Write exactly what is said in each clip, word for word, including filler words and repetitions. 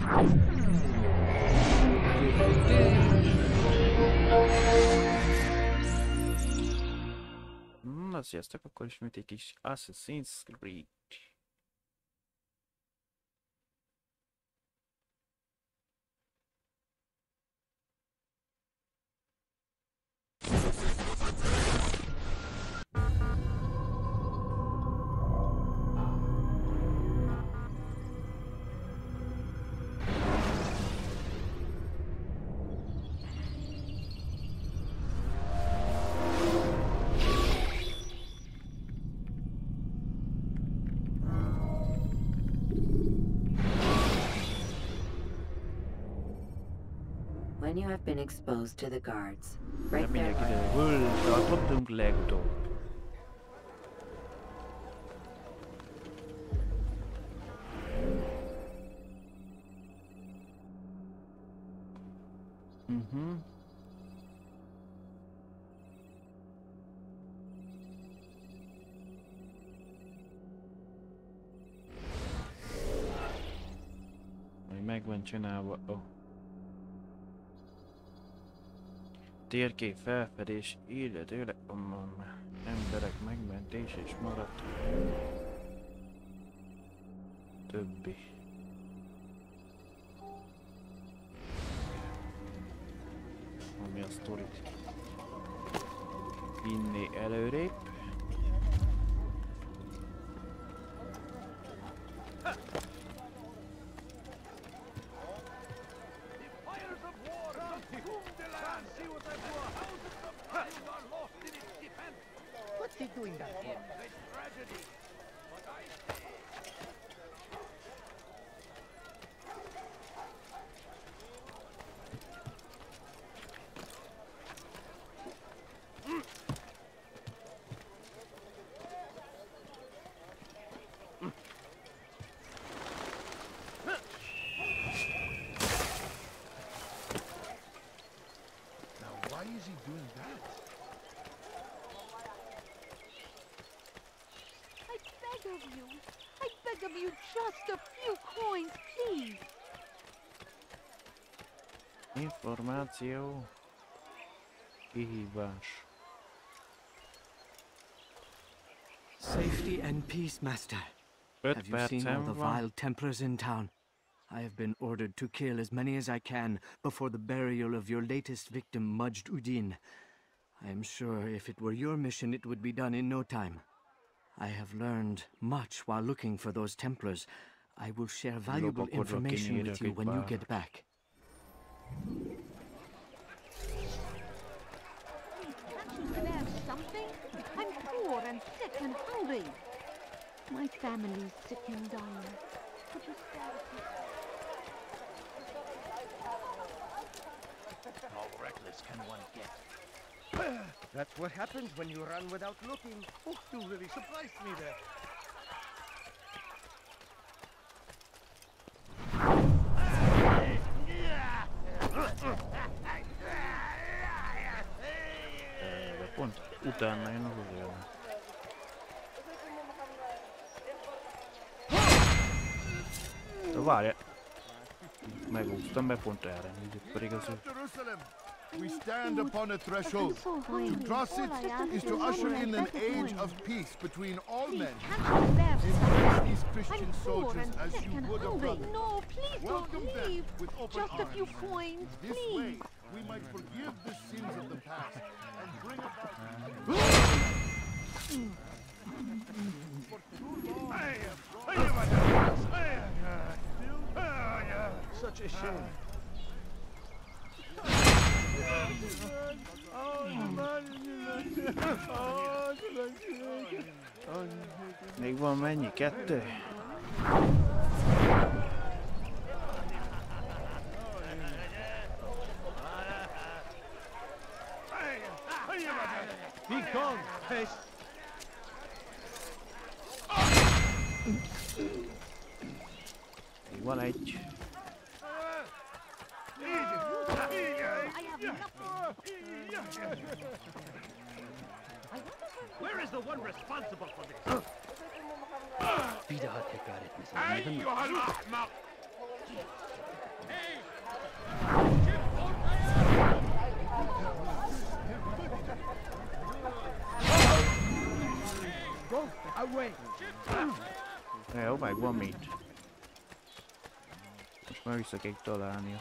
Na sziasztok, akkor ismét egy kis Assassin's Creed. When you have been exposed to the guards, break Nem their mindenki, de armor. hol tartottunk legutóbb. Mhm. Majd meg van csinálva. Oh. Térkép felfedés, illetőleg um, emberek megmentés és maradt többi. Ami a sztorit vinni előrébb. What's he doing back here? Now, why is he doing that? I beg of you, I beg of you, just a few coins, please. Információ. Kihívás. Safety and peace, Master. öt Have you seen all percem the van. vile Templars in town? I have been ordered to kill as many as I can before the burial of your latest victim, Majd Udin. I am sure if it were your mission, it would be done in no time. I have learned much while looking for those Templars. I will share valuable Lopakodva information with kinyírok you egy when you párat. get back. Can't you spare something? I'm poor and sick and hungry. My family's sick and dying. Could you spare a few? How reckless can one get? That's what happens when you run without looking. Oh, you really surprised me there. De pont utána jön a húzója. De várj! Megúsztam be pont erre, így pedig az ő. Jerusalem, we stand upon a threshold. So To hungry. cross All it I ask is is to for usher a in an better age coin. of peace between all Please, men. can't you spare Embrace something? these Christian I'm poor soldiers and as sick you and would a hungry. brother. No, please Welcome don't them leave. with open Just a few arms. coins, This please. way, we might forgive the sins of the past and bring about for too long. Such a shame. Még van mennyi? Kettő? Be gone, pest! Még van egy. Where is the one responsible for this? Wieder hat er gar nicht mehr. Jó, megvan mit. Most már vissza kell találnia.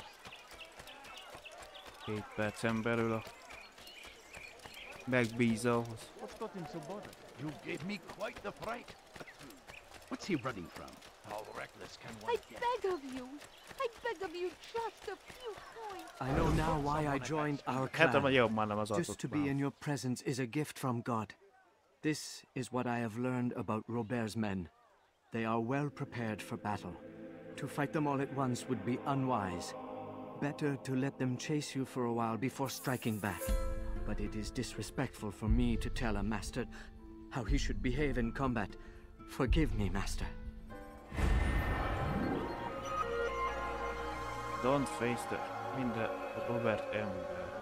Két percen belül a megbízóhoz. What's got him so bothered? You gave me quite the fright. What's he running from? How reckless can one I get? beg of you. I beg of you just a few coins. I know now why I joined our Hát a clan. jobb már nem az Just to be in your presence is a gift from God. This is what I have learned about Robert's men. They are well prepared for battle. To fight them all at once would be unwise. Better to let them chase you for a while before striking back. But it is disrespectful for me to tell a master how he should behave in combat. Forgive me, master. Don't face the minden Robert ember.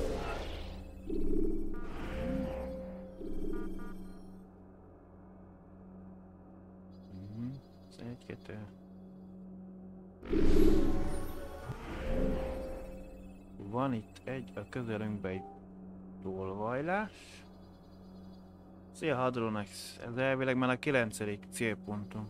Mhm. Egy, kettő. Van itt egy a közelünkben egy tolvajlás. Szia Hadronex, ez elvileg már a kilencedik célponton.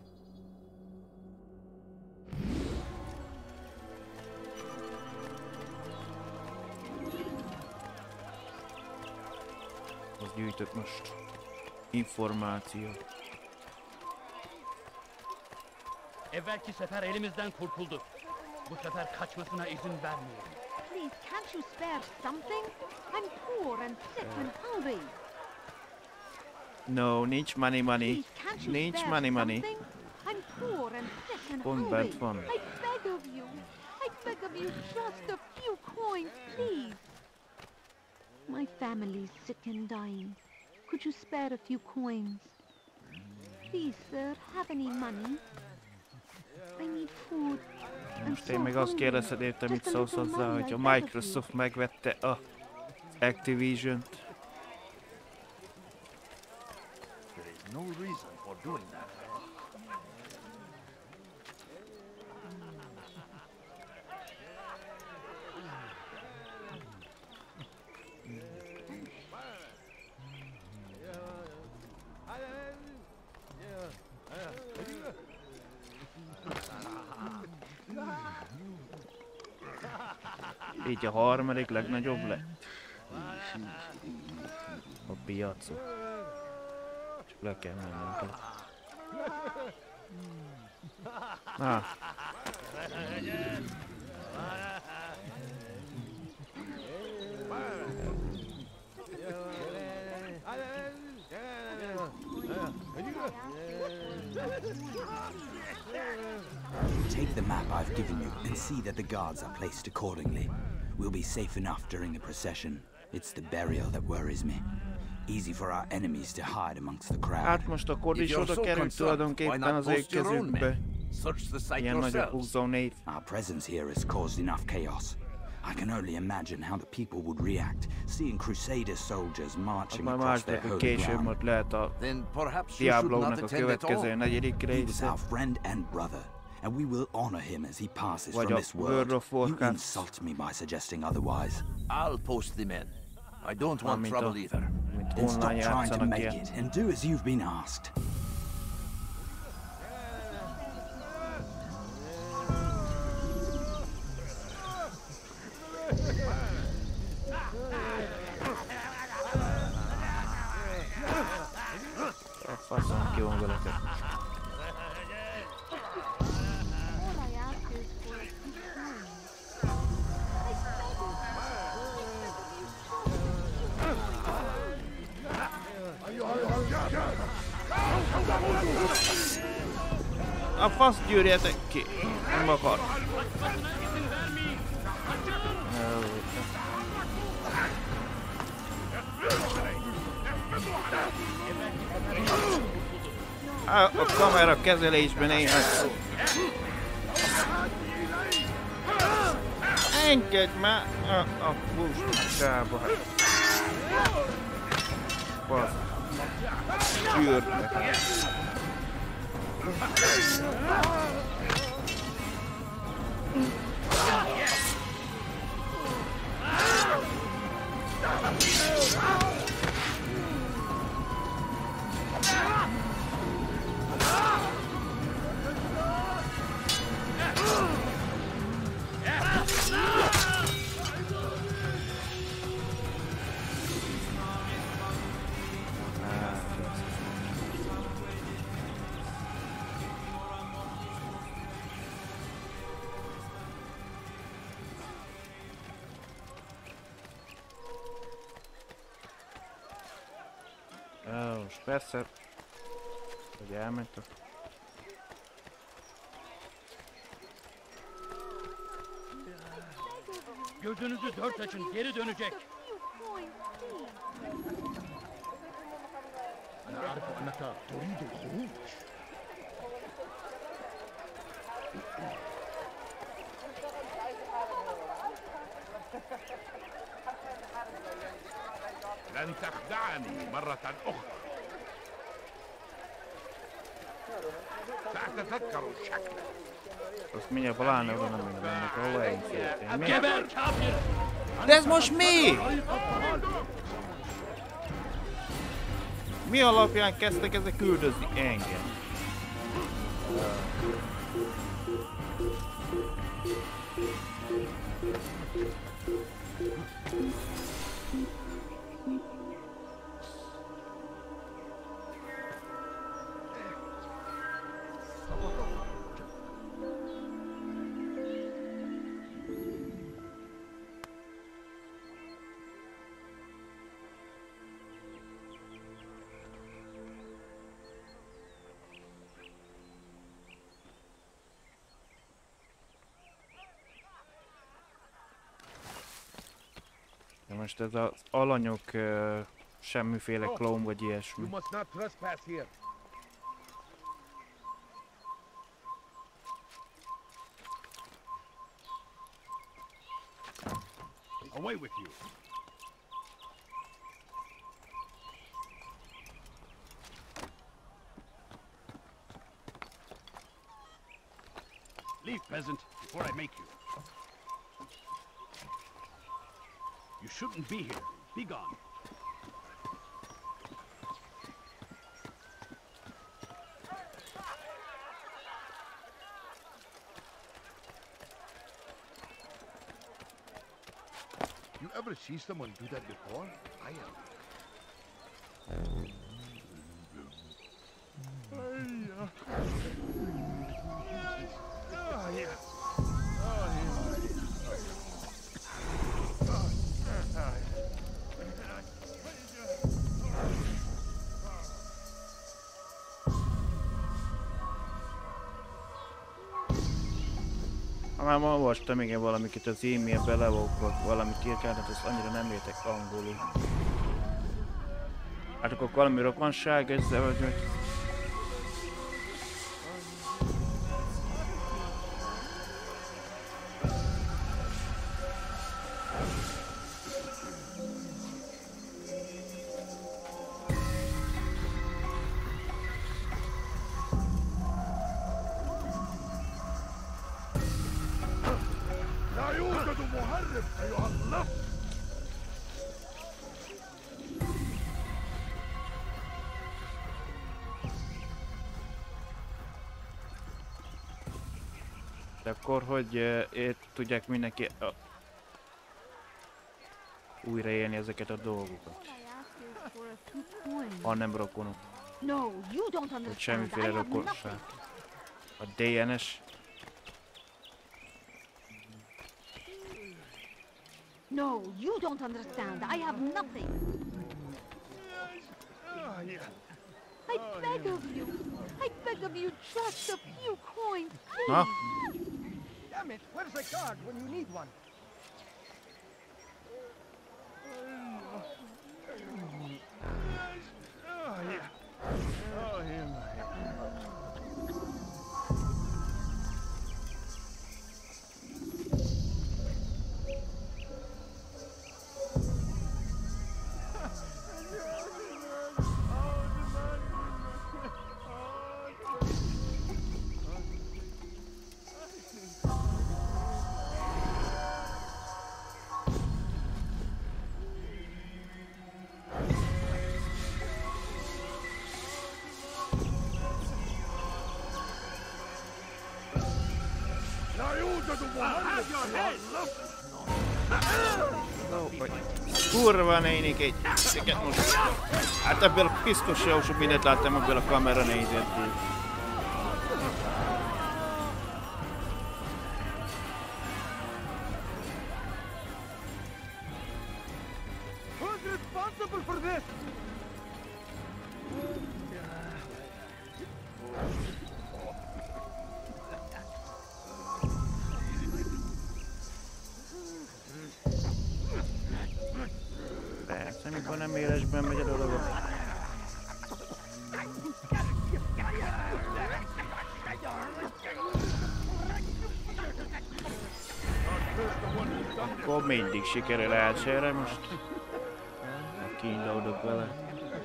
Az gyűjtök most információt. Evvelki sefer elimizden kurtulduk. Bu sefer kaçmasına izin vermeyelim. Please, can't you spare something? I'm poor and sick and hungry. No, nincs money money. Please, can't you Nincs spare money money. something? I'm poor and sick and Pont hungry. bent van. I beg of you. I beg of you just a few coins, please. My family's sick and dying. Could you spare a few coins? Please, sir, have any money? I need food. I'm Most so én meg azt hungry. kérdezted érte, mit Just a szólsz little hozzá, money, hogy I a beg of you. Microsoft megvette a Activision-t. There is no reason for doing that. Így a harmadik legnagyobb lett. A piacon. Csak le kell mennünk. Na. Take the map I've given you and see that the guards are placed accordingly. We'll be safe enough during the procession. It's the burial that worries me. Easy for our enemies to hide amongst the crowd. Hát most akkor is oda került tulajdonképpen az ő kezünkbe. Ilyen nagyobb huszonnégy. Our presence here has caused enough chaos. I can only imagine how the people would react, seeing Crusader soldiers marching across their holy Később ground. ott lehet a Then perhaps you should not Diablónak a attend at all. következő negyedik He was része. our friend and brother, and we will honor him as he passes Vagy from a this world. World of You Warcraft. insult me by suggesting otherwise. I'll post the men. I don't want Mármint a- trouble either. mint Then stop online trying to játszanak make ilyen. it and do as you've been asked. A faszom kivongolat. All I ask is for a few coins. I beg of you. A fasz gyűrjetek ki! Nem akar. A, a kamera kezelésben én ezt... Engedj már a, a buszsába. Basz. Gyűrt meg. Persze, hogy elmentek. Gözünüzü dört açın, geri dönecek. أنا أعرف أنك تريد الخروج. لن تخدعني مرة أخرى. سأتذكر شكلك. Azt mindjárt találni oda, nem minden ennek ahova én szeretném. Geber kafir! De ez most mi? Mi alapján kezdtek ezek küldözni engem? De most ez az alanyok uh, semmiféle klón vagy ilyesmi. You must not trespass here. Away with you. Leave, peasant, before I make you. You shouldn't be here. Be gone. You ever see someone do that before? I am. Oh, yeah. Oh, yeah. Már ma olvastam igen valamiket az i bé el levókot, valamit írkálni, hát azt annyira nem értek angolul. Hát akkor valami rokonság ezzel vagy meg... De akkor, hogy uh, ért, tudják mindenki uh, újraélni ezeket a dolgokat. Ha nem rokonok. Hogy semmiféle rokonság. A dé en es. No, you don't understand. I have nothing. Oh, yeah. I beg of you. I beg of you just a few coins, please. Huh? Damn it! Where's the guard when you need one? Oh, yeah. Oh, yeah. No, vagy... Kurva nénik egy... Ezeket most... Hát ebből biztos jó sok mindent láttam ebből a kamera nézetből. Who's responsible for this? Nem élesben megy a dolog. Akkor mindig sikerül elsőre most. Kínlódok vele.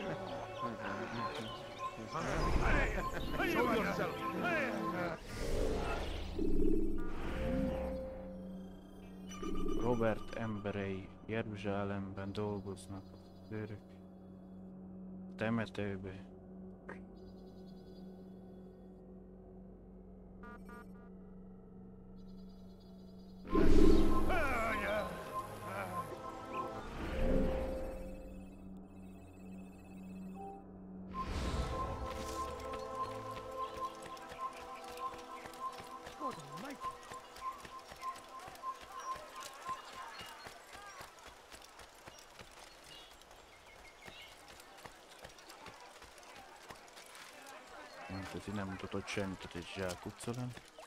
Robert emberei Jeruzsálemben dolgoznak a őrök temetőbe. Ez nem mutatott semmit, hogy egy zsákutca lenne.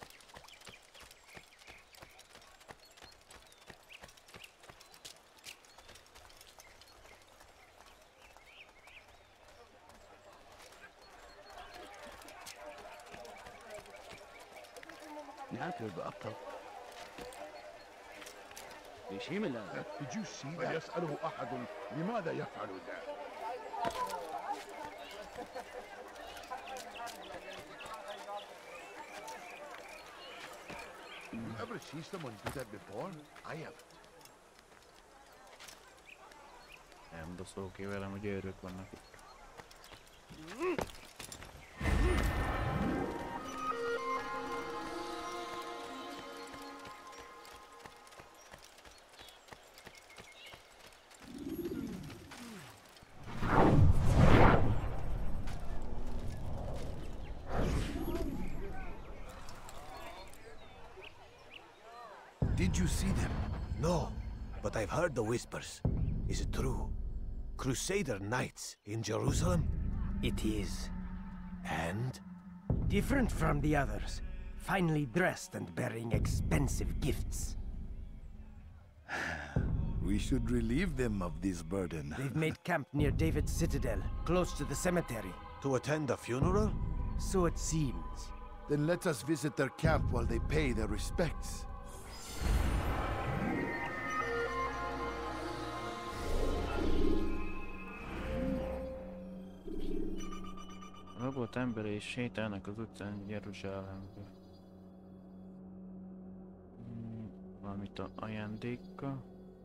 Did you see that? يسأله أحد لماذا يفعل ذلك؟ Ever see someone do that before? I have. Nem beszélok ki velem, hogy őrök vannak itt. Did you see them? No, but I've heard the whispers. Is it true? Crusader Knights in Jerusalem? It is. And? Different from the others. Finely dressed and bearing expensive gifts. We should relieve them of this burden. They've made camp near David's citadel, close to the cemetery. To attend a funeral? So it seems. Then let us visit their camp while they pay their respects. Rabolt emberei sétálnak az utcán Jeruzsálemből. Hmm, valamit a ajándékkal.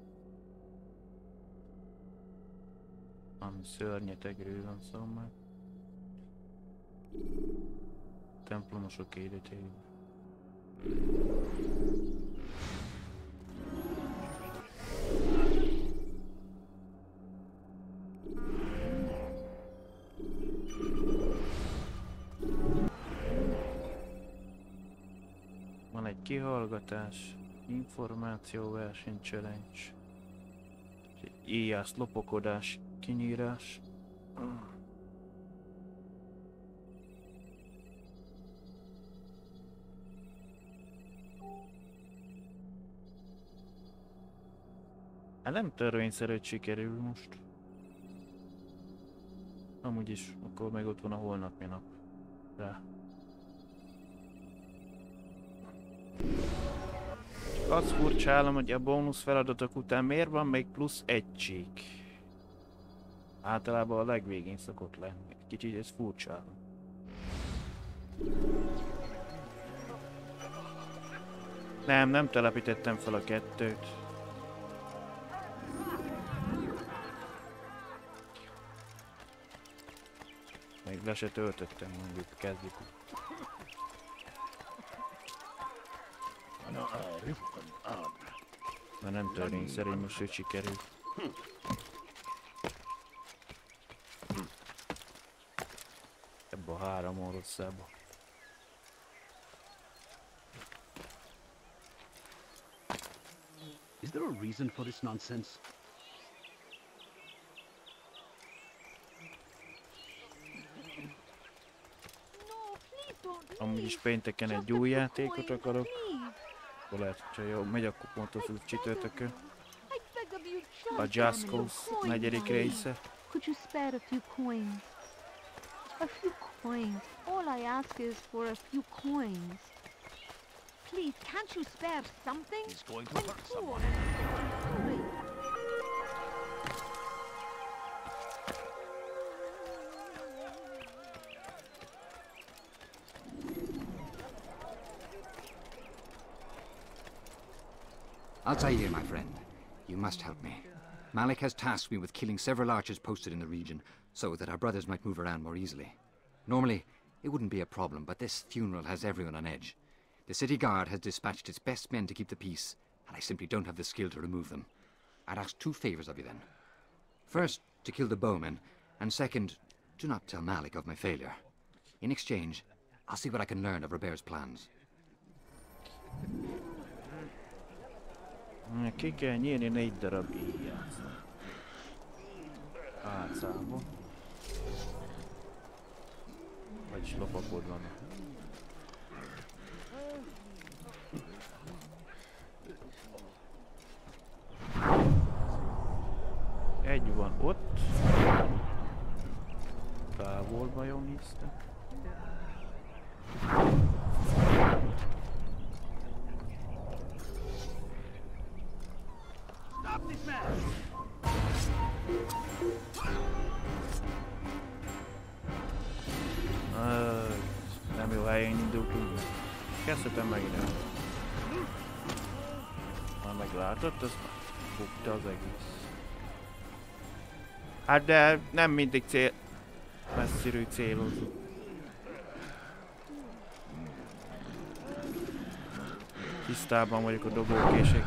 Ami szörnyetegről van szó már. Templomosok életében. Van egy kihallgatás, információverseny challenge, éjjász lopokodás, kinyírás. Hát nem törvényszerű, hogy sikerül most. Amúgy is, akkor meg ott van a holnapi nap rá. Azt furcsálom, hogy a bónusz feladatok után miért van még plusz egység. Általában a legvégén szokott lenni. Kicsit ez furcsálom. Nem, nem telepítettem fel a kettőt. Még le se töltöttem, mondjuk kezdjük. Mert nem törvényszerű, most hogy sikerül. Ebbe a három oroszába. Is there a reason for this nonsense? Amúgy is pénteken egy új játékot akarok. Akkor lehet, hogyha jó, megy, akkor pont az úgy csütörtökön. A Just Cause negyedik része. Could you spare a few coins? A few coins. All I ask is for a few coins. Please, can't you spare something? He's going to hurt someone. Altair, my friend, you must help me. Malik has tasked me with killing several archers posted in the region, so that our brothers might move around more easily. Normally, it wouldn't be a problem, but this funeral has everyone on edge. The city guard has dispatched its best men to keep the peace, and I simply don't have the skill to remove them. I'd ask two favors of you then. First, to kill the bowmen, and second, do not tell Malik of my failure. In exchange, I'll see what I can learn of Robert's plans. Ki kell nyírni négy darab íjat. Álcából. Vagyis lopakod vannak. Egy van ott. Távolba jól néztem. Stop this man! Uh, nem jó helyen indultunk. Kezdhetem megint el. Már meglátod, az bukta az egész. Hát de nem mindig cél... messzirű célozó. Tisztában vagyok a dobókések.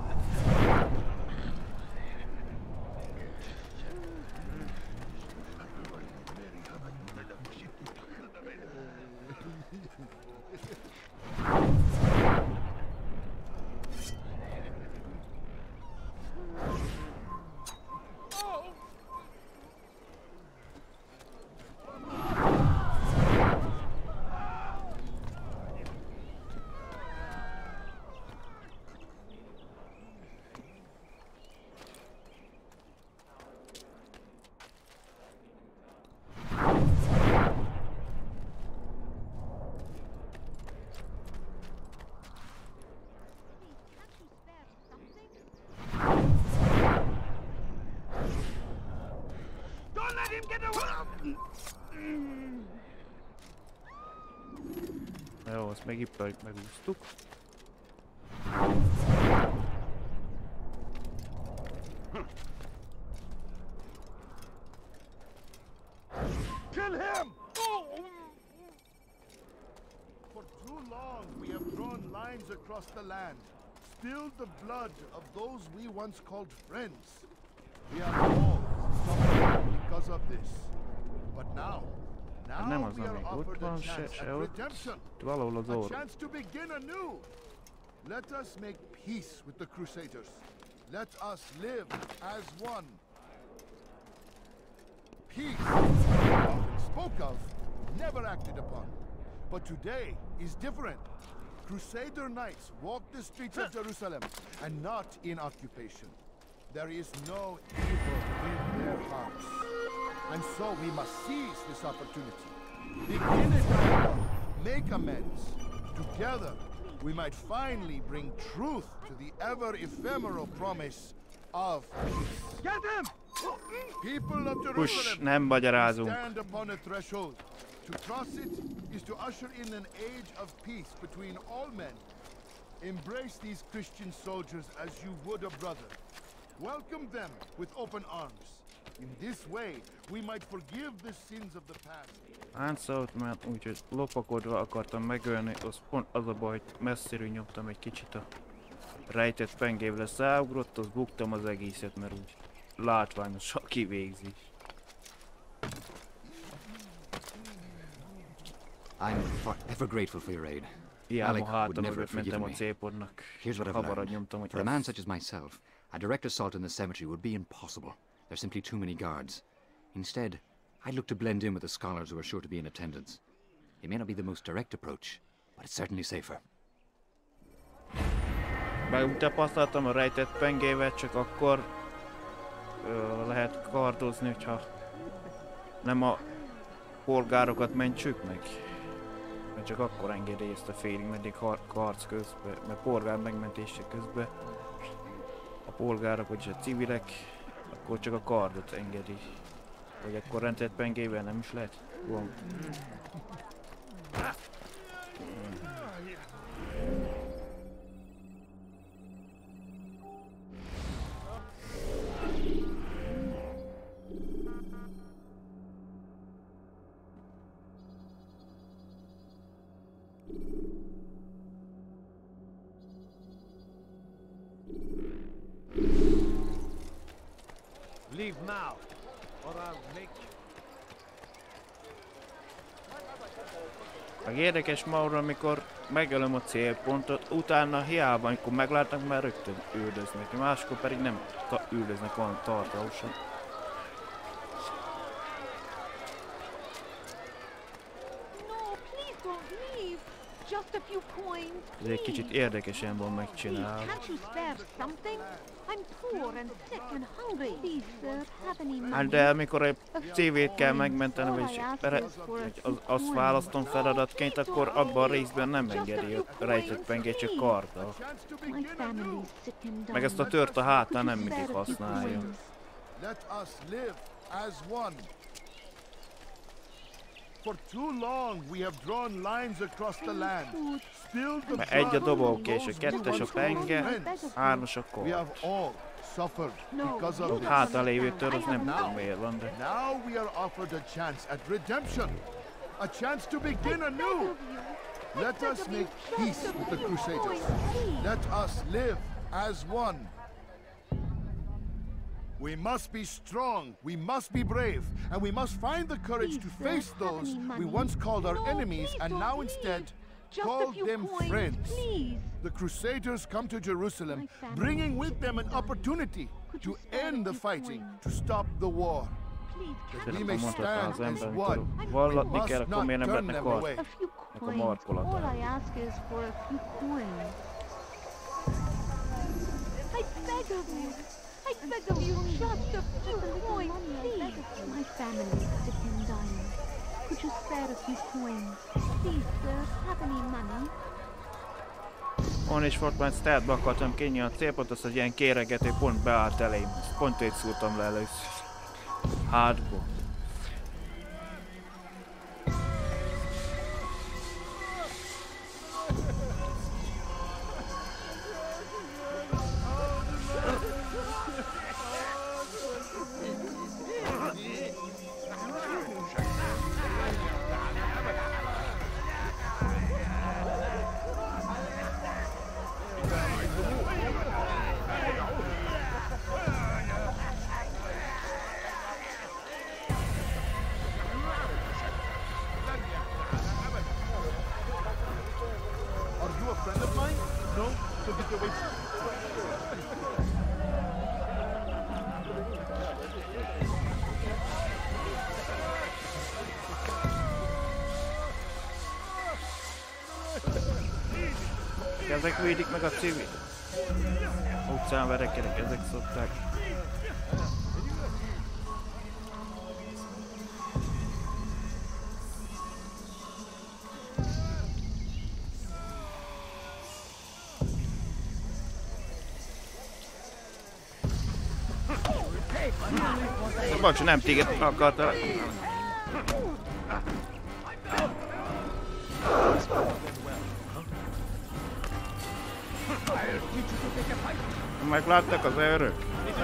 Jó, azt megippeljük, megúsztuk. Kill him! For too long we have drawn lines across the land, spilled the blood of those we once called friends. We are all suffering because of this. But now, now we are offered a chance at redemption, a chance to begin anew. Let us make peace with the Crusaders. Let us live as one. Peace, often spoke of, never acted upon. But today is different. Crusader knights walk the streets of Jerusalem, and not in occupation. There is no evil in their hearts. And so we must seize this opportunity. Begin a dialogue, make amends. Together, we might finally bring truth to the ever-ephemeral promise of peace. Get him! People of Push, Jerusalem, nem magyarázunk. stand upon a threshold. To cross it is to usher in an age of peace between all men. Embrace these Christian soldiers as you would a brother. Welcome them with open arms. In this way, we might forgive the sins of the past. Átszólt, mert úgyhogy lopakodva akartam megölni, az pont az a baj, hogy messziről nyomtam egy kicsit a rejtett pengével, száugrott, az buktam az egészet, mert úgy látványosan kivégzés. I'm forever grateful for your aid. Hiába hátam mögött mentem a célpontnak. Here's what I've Habarad learned. nyomtam, hogy For a man such as myself, a direct assault on the cemetery would be impossible. There's simply too many guards. Instead, I'd look to blend in with the scholars who are sure to be in attendance. It may not be the most direct approach, but it's certainly safer. Megtapasztaltam a rejtett pengével, csak akkor ö, lehet kardozni, hogyha nem a polgárokat mentsük meg. Mert csak akkor engedélyezt a félig meddig harc közben, mert polgár megmentése közben a polgárok, vagyis a civilek, akkor csak a kardot engedi. Vagy akkor rendszert pengével nem is lehet? Van. Leave now, or I'll make you. Meg érdekes Maura, amikor megölöm a célpontot, utána hiába, amikor meglátnak, már rögtön üldöznek, máskor pedig nem üldöznek olyan tartósan. Ez egy kicsit érdekesen van megcsinálva. Hát de amikor egy cívét kell megmenteni, vagy az, azt választom feladatként, akkor abban a részben nem engedi a rejtett pengét, csak karddal. Meg ezt a tört a hátán nem mindig használja. For too long we have drawn lines across the land. Still the egy a dobókés, a kettes a penge, hármas a kord. We have all suffered because of this. Hátra lévő tör, az nem tudom miért van, de... Now we are offered a chance at redemption. A chance to begin anew. Let us make peace with the Crusaders. Let us live as one. We must be strong, we must be brave, and we must find the courage to face those we once called our enemies and now instead call them friends. The Crusaders come to Jerusalem, bringing with them an opportunity to end the fighting, to stop the war. That we may stand as one, we must not turn them away. All I ask is for a few coins. I beg of you. I beg of you, just a few coins, please. My family is sick and dying. Could you spare a few coins? Please, sir, have any money? On is volt, mert stealthbe akartam kényelni a célpont, az egy ilyen kéregető pont beállt elém. Pont így szúrtam le először. Hátból. Ezek védik meg a civil. Utcán verekedek, ezek szokták. Bocs, nem téged akartalak. Megláttak az őrök?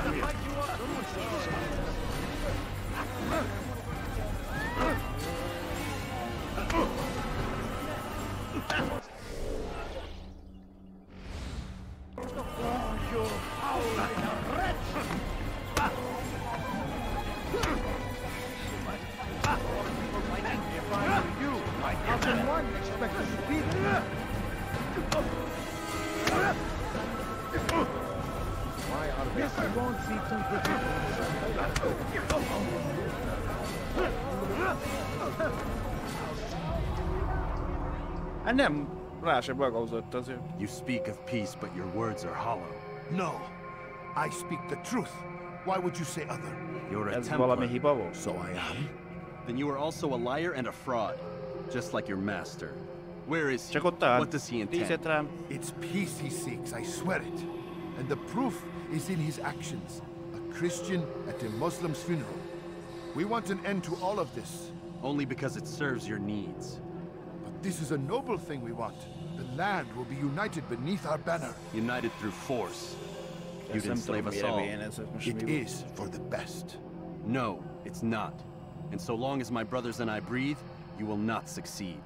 Hát nem, rá se bagauzott azért. You speak of peace, but your words are hollow. No, I speak the truth. Why would you say other? You're a Ez valami Templar. hiba volt? So I am. Then you are also a liar and a fraud, just like your master. Where is he? Csak ott áll. What does he intend? Nézett rám. It's peace he seeks, I swear it. And the proof is in his actions. A Christian at a Muslim's funeral. We want an end to all of this. Only because it serves your needs. But this is a noble thing we want. The land will be united beneath our banner. United through force. You'd Ezt nem enslave tudom, us mire all. milyen ez most It mi is for the best. No, it's not. And so long as my brothers and I breathe, you will not succeed.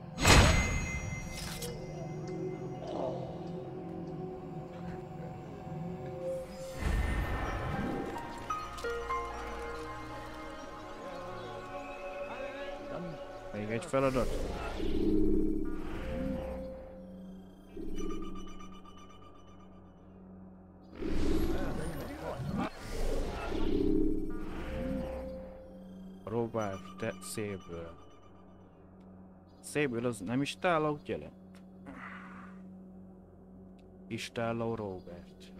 Még egy feladat. Robert, te széből. Széből az nem istállaut jelent? Istálló Robert.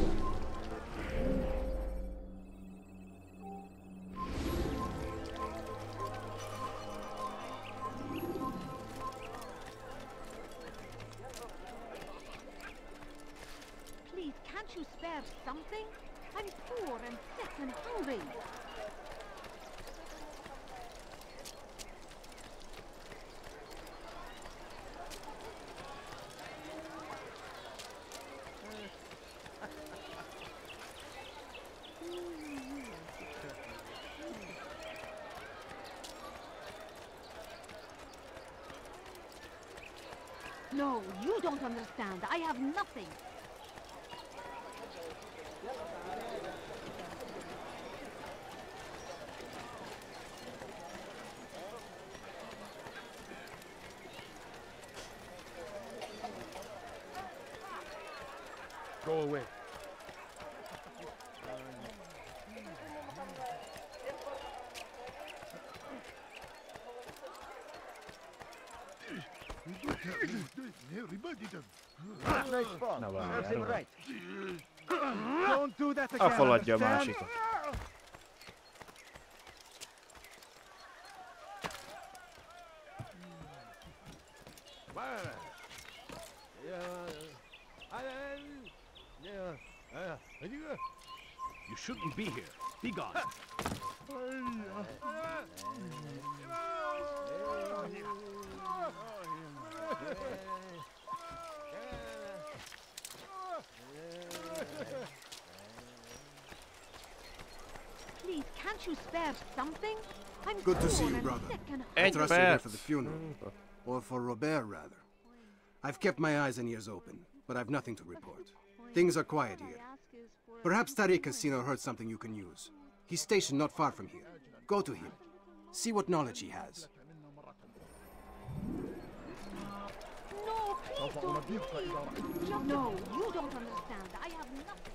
Please, can't you spare something? I'm poor and sick and hungry. No, you don't understand. I have nothing. Go away. Nice fall. Na várjál, Serves him Robert. right. Don't do that again. Elfogadja a understand? másikat. You shouldn't be here. Be gone. Please, can't you spare something? I'm Good to see poor you, and brother. sick and I Hey, trust you're here Robert. for the funeral. Or for Robert, rather. I've kept my eyes and ears open, but I've nothing to report. Things are quiet here. Perhaps Tariq has seen or heard something you can use. He's stationed not far from here. Go to him. See what knowledge he has. No, please don't leave. No, you don't understand. I have nothing.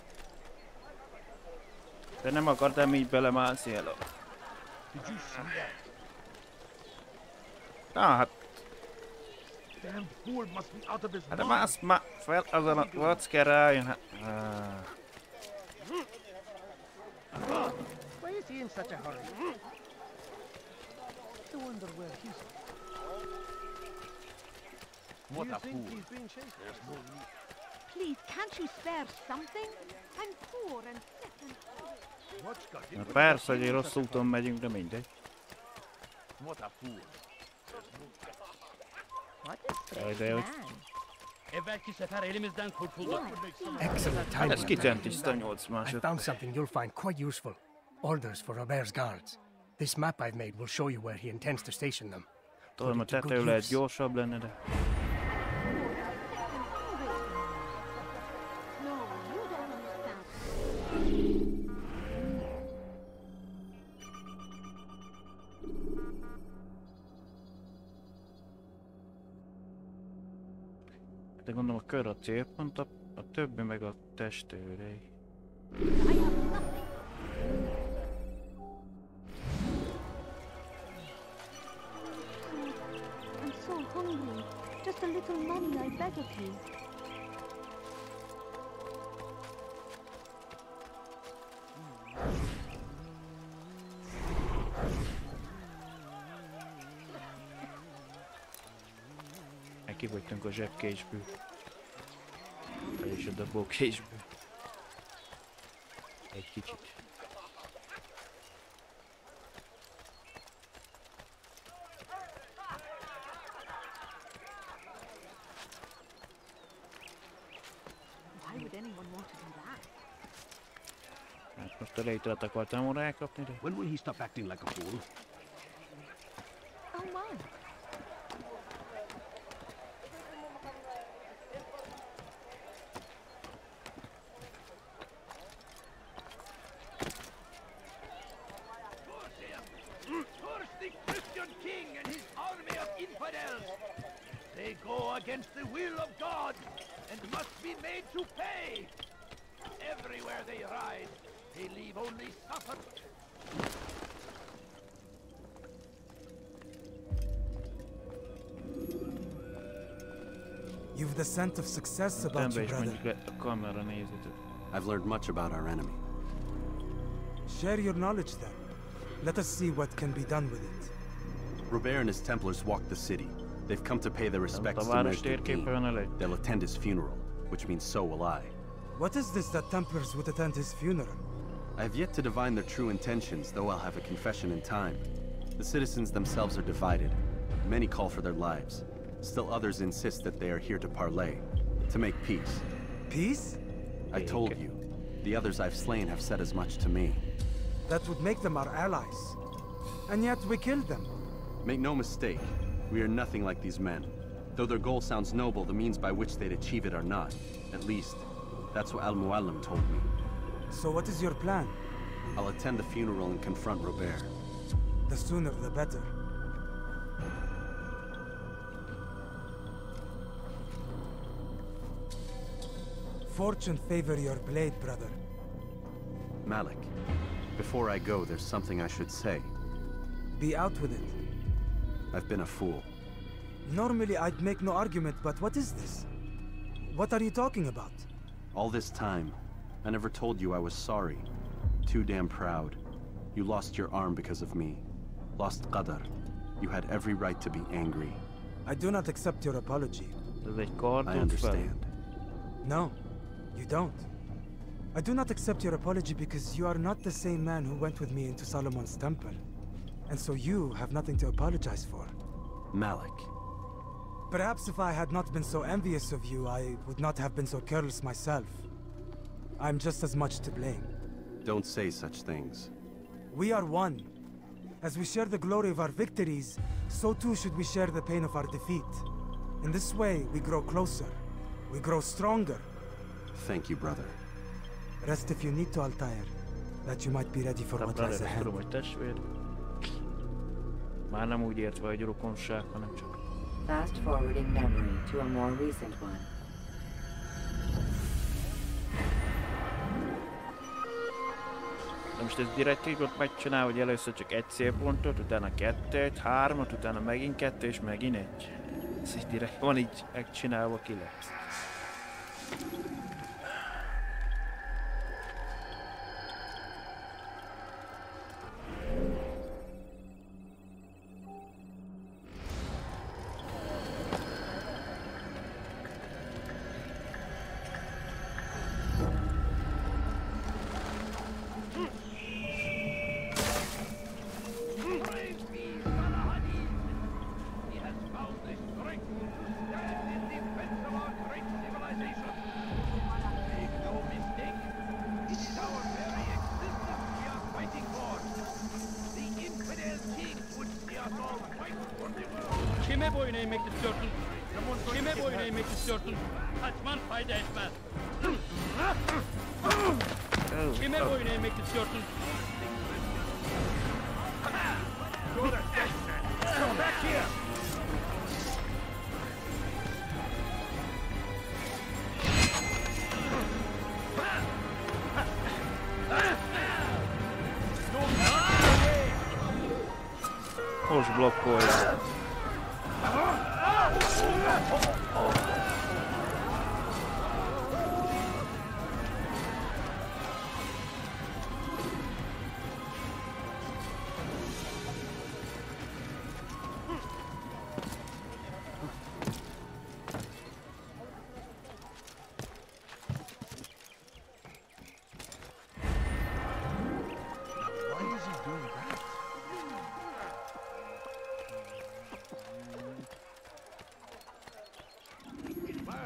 De nem akartam így belemászni el. Did you see that? Na hát, Damn fool must be out of his hát de mind. mász ma fel azon a vacke rájön. Hát. Ah. Why is he in such a hurry? I wonder where he's. What Do you a think fool. he's being chased? There's no need. Please, can't you spare something? I'm poor and sick and hungry. What's got Na into persze, hogy rossz úton megyünk, de mindegy. What a fool. Jaj, de hogy... Evvelki sefer elimizden kurtulduk. Excellent Ez timing. kicentiszta nyolc I found másodperc. something you'll find quite useful. Orders for Robert's guards. This map I've made will show you where he intends to station them. Tudom, a Put it to good tetejű lehet use. gyorsabb lenne, de... No, you don't understand. De gondolom a kör a célpont, a, a többi meg a testőrei. I have nothing. I'm so hungry. Just a little money, I beg of you. kifogytunk a zsebkésből. Vagyis a dobókésből. Egy kicsit. Why would anyone want to do that? Hát most a létrat akartam volna elkapni, de... When will he stop acting like a fool? Oh my. Curse the Christian king and his army of infidels! They go against the will of God and must be made to pay! Everywhere they ride, they leave only suffer. You've the scent of success about you, brother. I've learned much about our enemy. Share your knowledge then. Let us see what can be done with it. Robert and his Templars walked the city. They've come to pay their respects to Majd. They'll attend his funeral, which means so will I. What is this that Templars would attend his funeral? I have yet to divine their true intentions, though I'll have a confession in time. The citizens themselves are divided. Many call for their lives. Still others insist that they are here to parley, to make peace. Peace? I told you. The others I've slain have said as much to me. That would make them our allies. And yet we killed them. Make no mistake, we are nothing like these men. Though their goal sounds noble, the means by which they'd achieve it are not. At least, that's what Al-Muallim told me. So what is your plan? I'll attend the funeral and confront Robert. The sooner the better. Fortune favor your blade, brother. Malik, before I go, there's something I should say. Be out with it. I've been a fool. Normally I'd make no argument, but what is this? What are you talking about? All this time, I never told you I was sorry. Too damn proud. You lost your arm because of me. Lost Qadar. You had every right to be angry. I do not accept your apology. I understand. No, you don't. I do not accept your apology because you are not the same man who went with me into Solomon's temple. And so you have nothing to apologize for. Malik. Perhaps if I had not been so envious of you, I would not have been so careless myself. I'm just as much to blame. Don't say such things. We are one. As we share the glory of our victories, so too should we share the pain of our defeat. In this way, we grow closer. We grow stronger. Thank you, brother. Rest if you need to, Altair, that you might be ready for what lies ahead. Már nem úgy értve, hogy rokonság, hanem csak... Fast forwarding memory to a more recent one. De most ez direkt így ott megcsinál, hogy először csak egy célpontot, utána kettőt, hármat, utána megint kettő, és megint egy. Ez így direkt van így megcsinálva, ki lesz. Kime boyun eğmek istiyorsun? Kime boyun eğmek istiyorsun? Kaçman fayda etmez. Kime boyun eğmek istiyorsun? Come back here! Most blokkolja.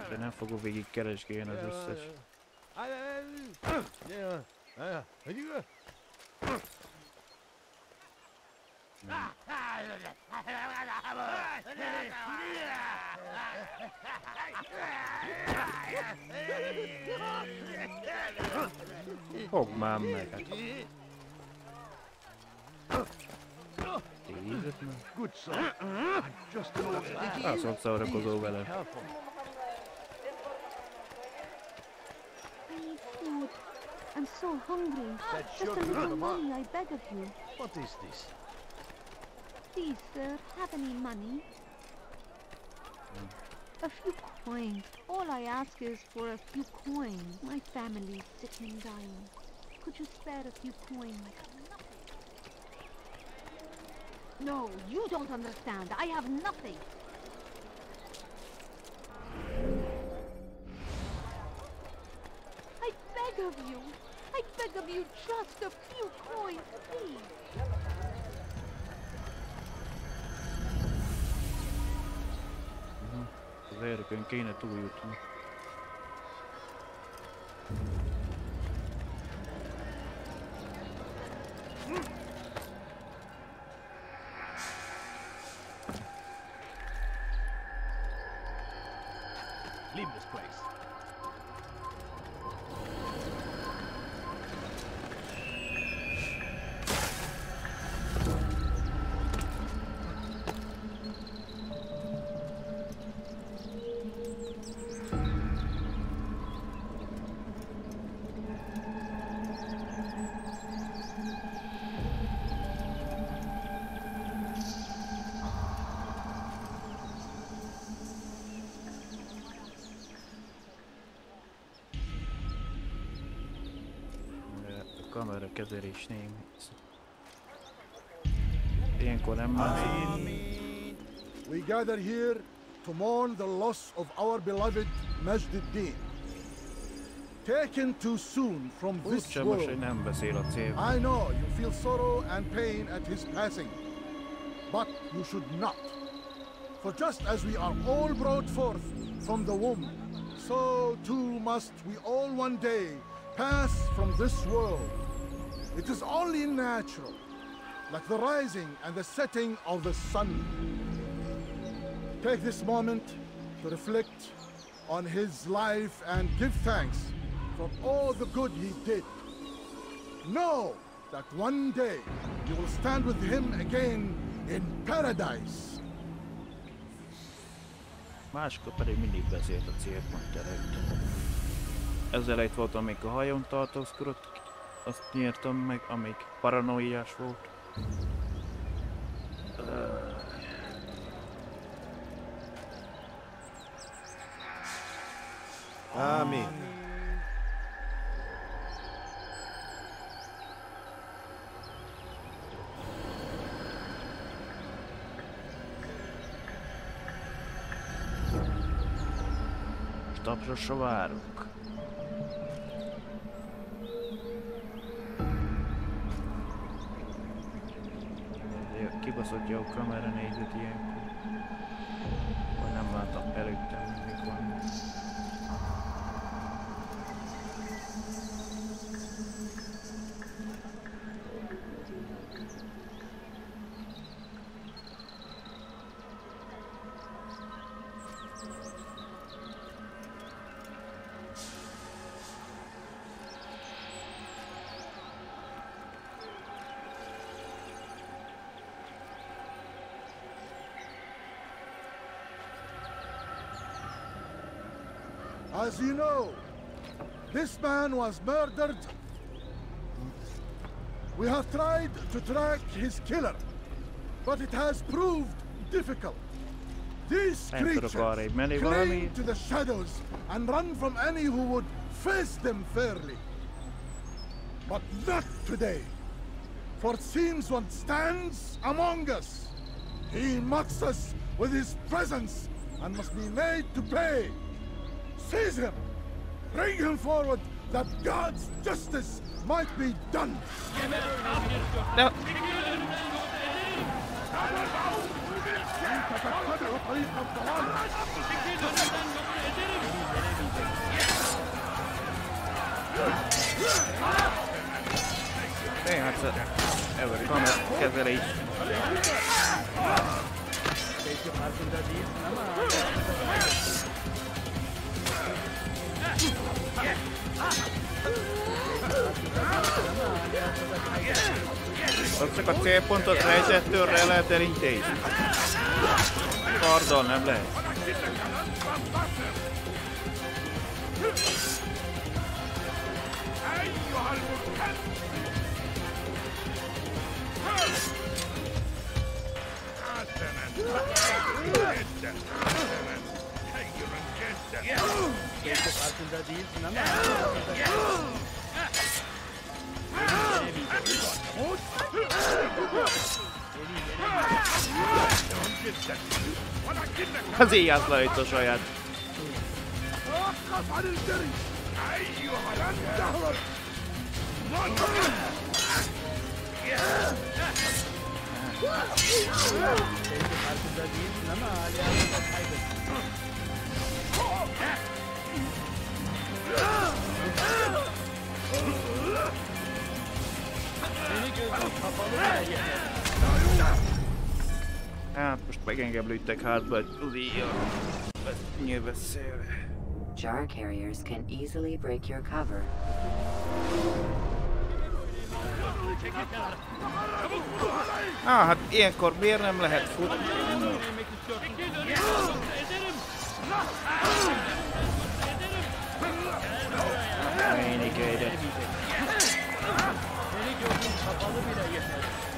De nem fogom végig keresgélni az összes. Fogd már meg, hát. Tízet meg. Azt szórakozó vele. I need food. I'm so hungry. Just a little money, I beg of you. What is this? Please, sir, have any money? A few coins. All I ask is for a few coins. My family's sick and dying. Could you spare a few coins? No, you don't understand. I have nothing. I beg of you. I beg of you just a few coins, please. Az erőkön kéne túljutni. Leave this place. Kamera kezelés némi. Ilyenkor nem már. We gather here to mourn the loss of our beloved Majd-ud-Din. Taken too soon from this world. Nem beszél a cél. I know you feel sorrow and pain at his passing, but you should not. For just as we are all brought forth from the womb, so too must we all one day pass from this world. It is only natural, like the rising and the setting of the sun. Take this moment to reflect on his life and give thanks for all the good he did. Know that one day you will stand with him again in paradise. Máskor pedig mindig beszélt a célpont előtt. Ezzel egy volt, amíg a hajón tartózkodott, azt nyertem meg, amíg paranoiás volt. Amen. Tapsosra várunk. Kibaszott jó kamera nézet ilyenkor. Vagy nem láttam előttem, még van. As you know, this man was murdered. We have tried to track his killer, but it has proved difficult. These creatures cling to the shadows and run from any who would face them fairly. But not today, for it seems one stands among us. He mocks us with his presence and must be made to pay. Seize him! Bring him forward, that God's justice might be done! No. ezzel így. Csak a célpontot rejtettőrre lehet elintézni. Karddal nem lehet. Az éjjel lejött a saját. Hát most meg engem lőttek hátba az éjjel. Nyilván szélve. Jar carriers can easily break your cover. Ah, hát ilyenkor miért nem lehet futni? Én ide.